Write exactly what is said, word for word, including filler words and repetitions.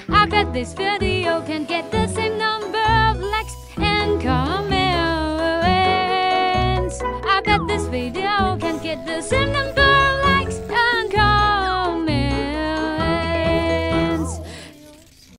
I bet this video can get the same number of likes and comments. I bet this video